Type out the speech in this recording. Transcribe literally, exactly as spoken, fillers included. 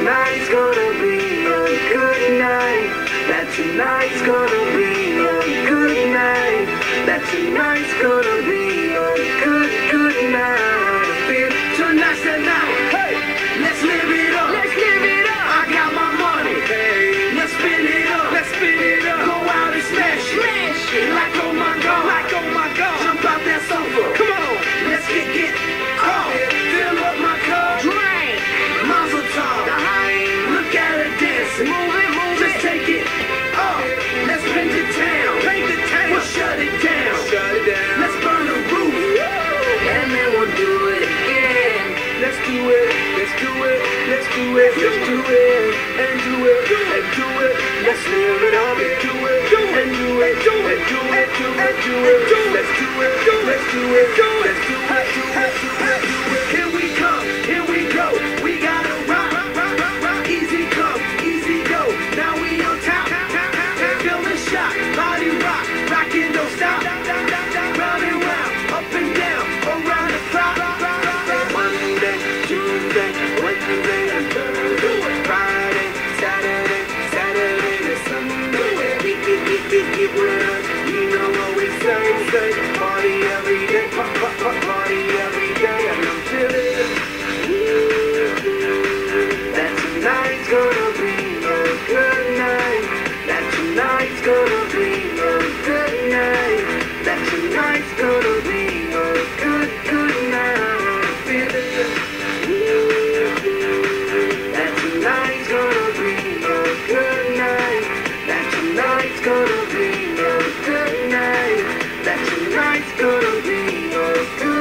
tonight's gonna be a good night. That tonight's gonna be a good night. That tonight's gonna be a good, good night. Feel tonight's the night. Hey, let's live it up. Let's live it up. I got my money. Hey, let's spin it up. Let's spin it up. Go out and smash it. Smash it. Like oh my God. Like oh my God. Jump out that sofa. Come on. Let's get get off. Fill up my cup. Drink. Mazel tov. Look at her dancing. Move it, move it. Just take it off. Let's paint the town. Paint the town. We'll shut it down. Shut it down. Let's burn the roof. And then we'll do it again. Let's do it. Let's do it. Let's do it. Let's do it. And do it. And do it. Let's live it up and do it. And do it. And do it. Do it. Do it. Do it. Let's do it. Let's do it. Let's do it. Do it. Do it. Do it. Here we come. Here we go. We gotta rock. Easy come. Easy go. Now we on top. Feel the shot. Body rock. Rockin' don't stop. Round and round. Up and down. Around the clock. Monday, Tuesday, Wednesday, and Thursday. Friday, Saturday, Saturday to Sunday. Keep, keep, keep, keep, keep with us. You know what we say, say. Party every day, pop, pop, pop, party every day. And I'm chillin'. That tonight's gonna be a good night. That tonight's gonna be a good night. That tonight's gonna be a good, good night. Feel it. That tonight's gonna be a good night. That tonight's gonna be a good night. That tonight's gonna be a good